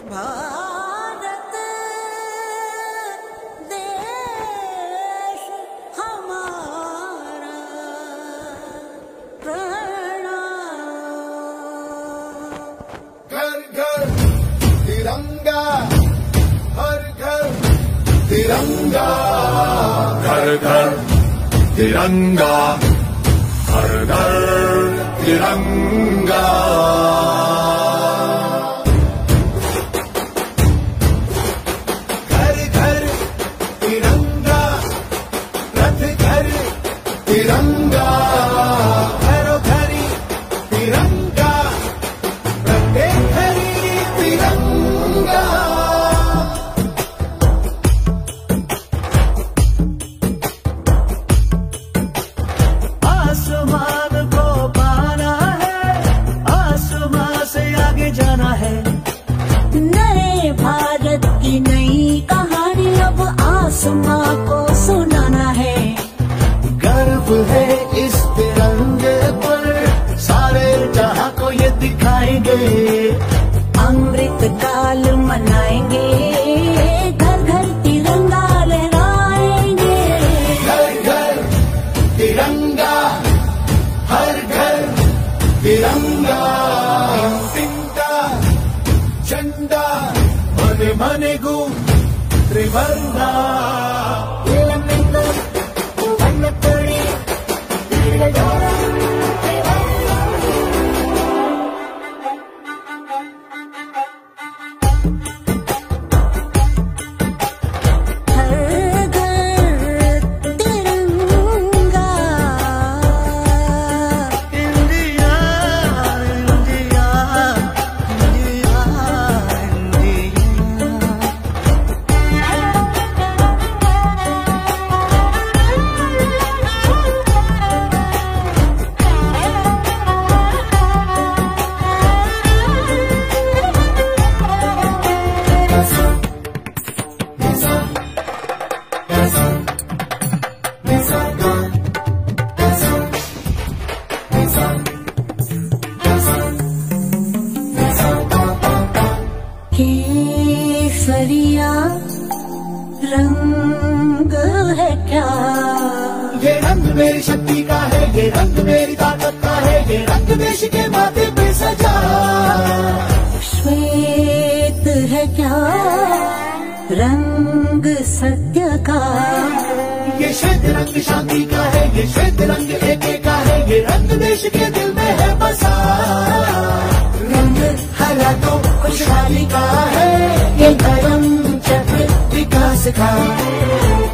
भारत देश हमारा प्रणाम। घर घर तिरंगा, हर घर तिरंगा, घर घर तिरंगा, हर घर तिरंगा। घर घर तिरंगा, रथ घर तिरंगा, घरों घरी तिरंगा, प्रत्येक घरी तिरंगा। आसमान को पाना है, आसमान से आगे जाना है। नए भारत की नई कहानी अब आसमां को सुनाना है। गर्व है इस तिरंगे पर, सारे जहां को ये दिखाएंगे। अमृत काल मनाएंगे, घर घर तिरंगा लहराएंगे। घर घर तिरंगा, हर घर तिरंगा। तिंगा झंडा मने मने गु त्रिवर्णा। केसरिया रंग है क्या? ये रंग मेरी शक्ति का है, ये रंग मेरी ताकत का है, ये रंग देश के माथे पे सजा। श्वेत है क्या रंग सत्य का? ये श्वेत रंग शांति का है, ये श्वेत रंग एके का है, ये रंग देश के दिल में है बसा। रंग हरा तो खुशहाली का है, ये धर्म चक्र विकास का।